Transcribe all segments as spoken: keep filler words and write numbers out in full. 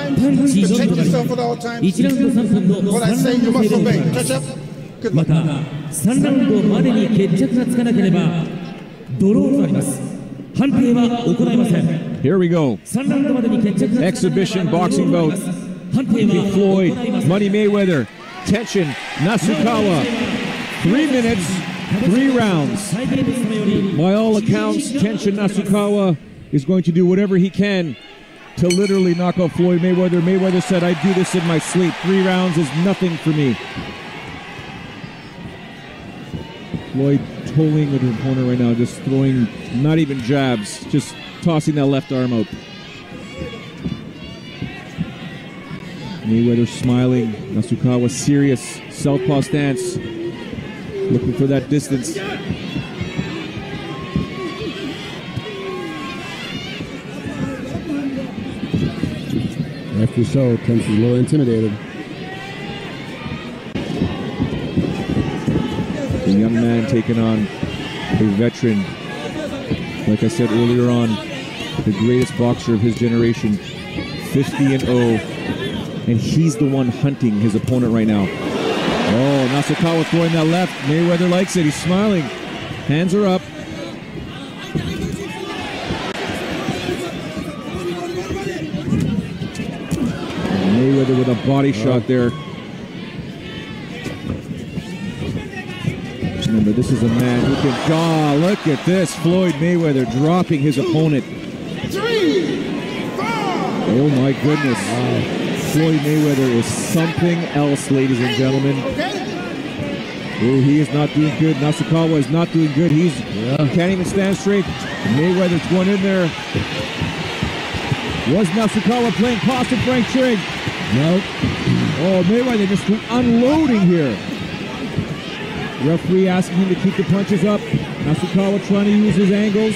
Protect yourself at all times. What I say, you must obey. Catch up. Good luck. またさんラウンドまでに決着がつかなければドローとなります。判定は行いません。 Here we go. Exhibition boxing bout. Floyd, Money Mayweather, Tenshin, Nasukaba. Three minutes, three rounds. By all accounts, Tenshin Nasukaba is going to do whatever he can to literally knock out Floyd Mayweather. Mayweather said, I do this in my sleep. Three rounds is nothing for me. Floyd tolling with his opponent right now, just throwing not even jabs, just tossing that left arm out. Mayweather smiling. Nasukaba serious. Southpaw stance. Looking for that distance. After so, Tenshin's a little intimidated. The young man taking on a veteran. Like I said earlier on, the greatest boxer of his generation. fifty and oh. And he's the one hunting his opponent right now. Oh, Nasukaba throwing that left. Mayweather likes it. He's smiling. Hands are up. And Mayweather with a body oh. shot there. Remember, this is a man who can... Oh, look at this. Floyd Mayweather dropping his opponent. Oh, my goodness. Wow. Floyd Mayweather is something else, ladies and gentlemen. Oh, he is not doing good. Nasukaba is not doing good. He's yeah. He can't even stand straight. Mayweather's going in there. Was Nasukaba playing possum Frank Trigg? Nope. Oh, Mayweather just unloading here. Referee asking him to keep the punches up. Nasukaba trying to use his angles.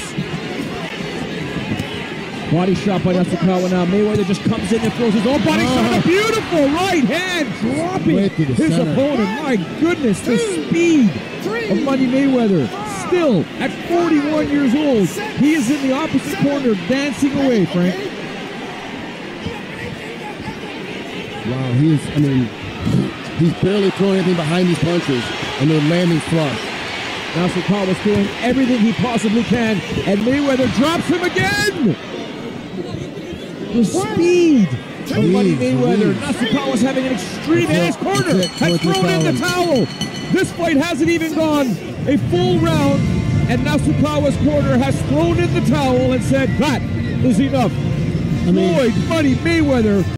Body shot by Nasukaba now. Mayweather just comes in and throws his own body oh. shot. A beautiful right hand dropping his center. opponent. My goodness, the speed of Money Mayweather. Still, at forty-one years old, he is in the opposite corner dancing away, Frank. Wow, he is, I mean, he's barely throwing anything behind these punches, and they're landing flush. Nasukaba's doing everything he possibly can, and Mayweather drops him again! The speed of Money Mayweather. Nasukawa's having an extreme ass corner. Has thrown in the towel. This fight hasn't even gone a full round, and Nasukawa's corner has thrown in the towel and said, that is enough. Floyd Money Mayweather